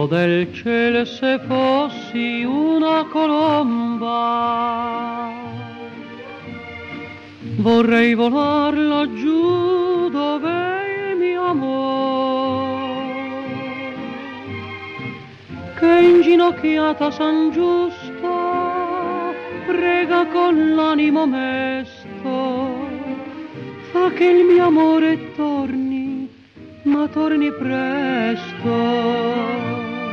Io del cielo se fossi una colomba, vorrei volar laggiù dove il mio amore, che inginocchiata San Giusto prega con l'animo mesto, fa che il mio amore torni, ma torni presto.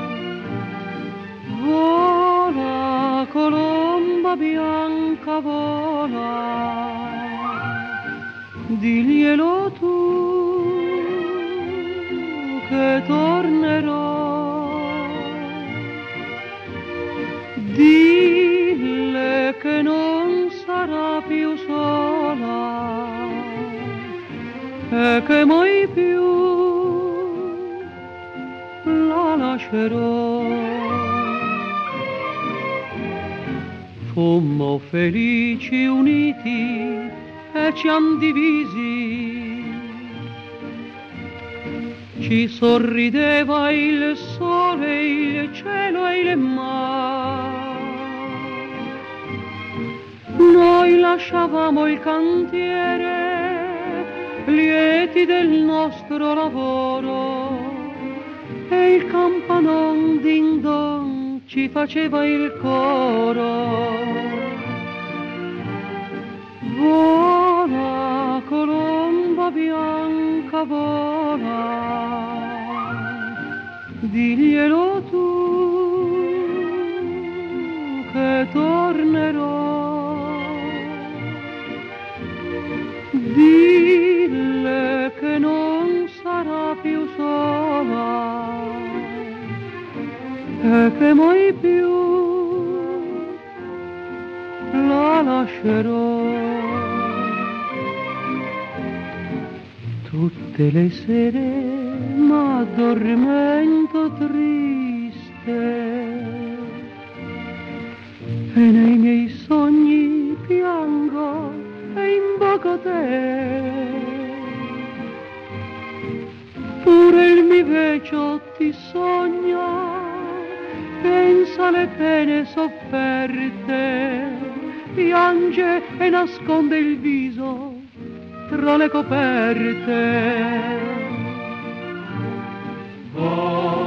Vola, colomba bianca, vola, diglielo tu che tornerò. Dille che non sarà più sola e che mai più la lascerò. Fummo felici uniti e ci han divisi, ci sorrideva il sole, il cielo e il mare. Noi lasciavamo il cantiere, lieti del nostro lavoro, e il campanon din don ci faceva il coro. Vola, colomba bianca, vola, diglielo tu che tornerò. Dille che non sarà più sola e che mai più la lascerò. Tutte le sere m'addormento triste e nei miei sogni piango e invoco te. Pure il mio vecchio ti sogna, pensa alle pene sofferte, piange e nasconde il viso tra le coperte.